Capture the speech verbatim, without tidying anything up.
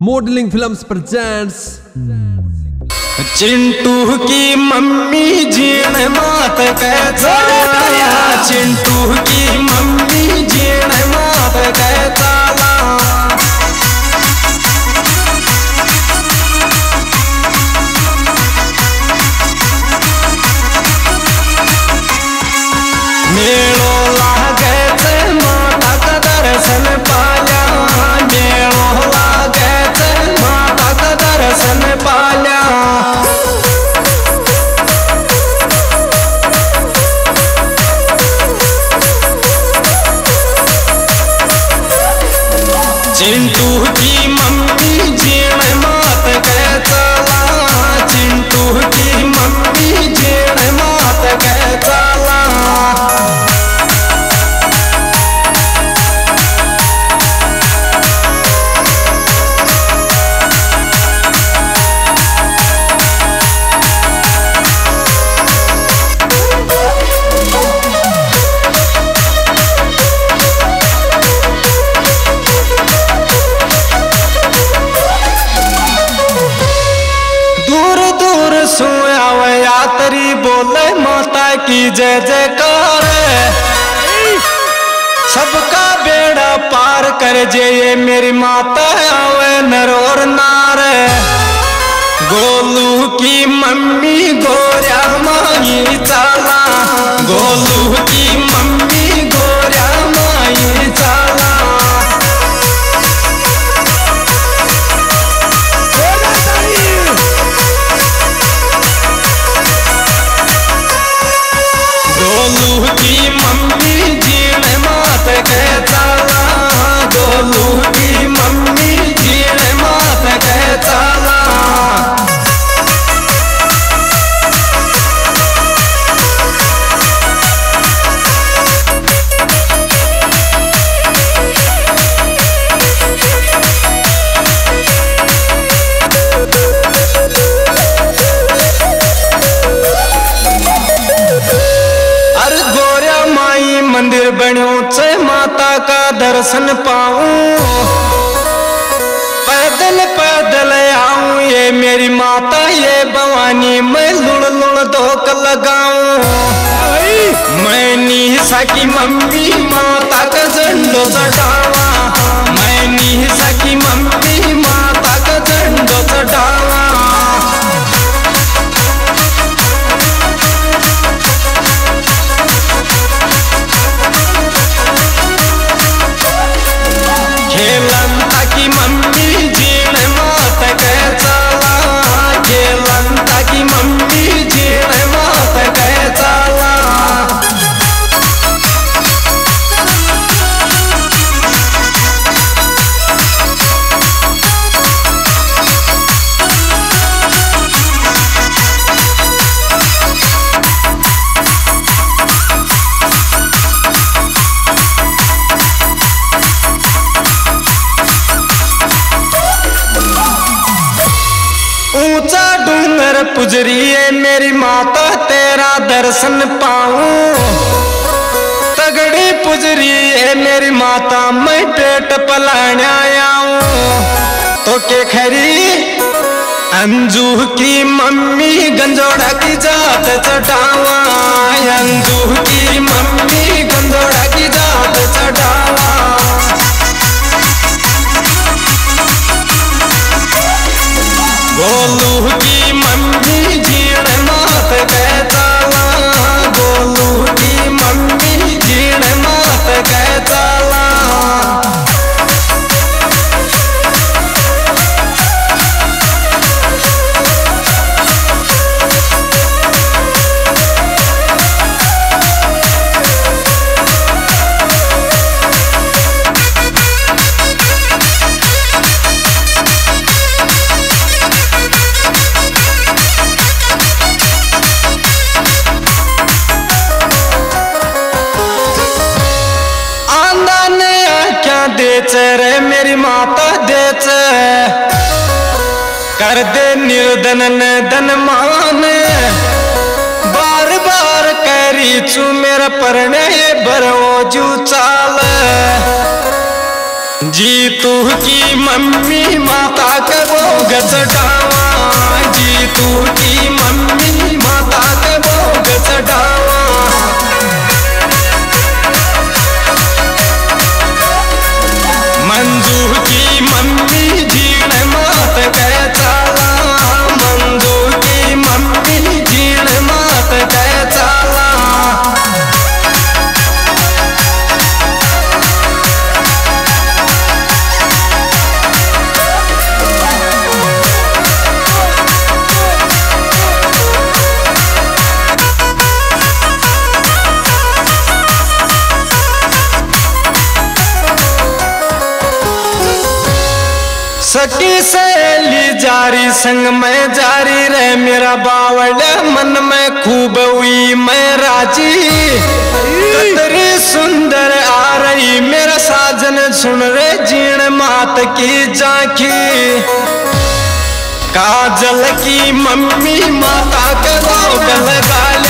Modelling films presents Chintu की mummy जीण मात कैसा, चिंटू की मम्मी जीण मात कैसा। मेलो लागे थे माता का दर्शन पाया, मेलो लागे थे माता का दर्शन पाया। चिंटू की मम्मी जीण मात कैसा, चिंटू की मम्मी जीण मात कैसा। यात्री बोले माता की जय जयकार, सबका बेड़ा पार कर जे ये मेरी माता आवे नर और नार। गोलू की मम्मी गोरिया माई चाला, गोलू की मम्मी गोरिया माई चाला। गोलू की मम्मी जीण मात कैसा, गोलू की मम्मी जीण मात कैसा। मंदिर बन्यो से माता का दर्शन पाऊं, पैदल पैदल आऊं ये मेरी माता ये भवानी, मैं लुड़ लुड़ धोक लगाऊं। मैं निशा की मम्मी माता का झंडो चढ़ावा, मैं निशा की मम्मी माता का झंडो चढ़ावा। खेलंता की मम्मी जीण मात कैसा, खेलंता की मम्मी जीण मात कैसा। ऊंचा डूंगर पुजरी है मेरी माता तेरा दर्शन पाऊं, तगड़ी पुजरी है मेरी माता मैं पेट पलाने आऊं। तो के खरी अंजू की मम्मी गंजोड़ा की जात चढ़ावा, अंजू की मम्मी गंजोड़ा की जात चढ़ावा। गोलू की मम्मी जीण मात कैसा, गोलू की मम्मी जीण मात कैसा। रे मेरी माता देच कर दे निर्धन धन मान, बार बार करी चू मेरा परने भरो जू चाल। जीतू की मम्मी माता माता के भोग चढ़ावा जीतू की मम्मी माता के भोग चढ़ावा। मंजू की मम्मी झीण मात के चाला मंजू की मम्मी झीण मात के चाला। सखी सहेली जारी संग में जारी रहे मेरा बावड़ मन में खूब हुई मैं राजी। कतरी सुंदर आ रही मेरा साजन सुन रे जीण मात की झांकी। काजल की मम्मी माता के भोग लगा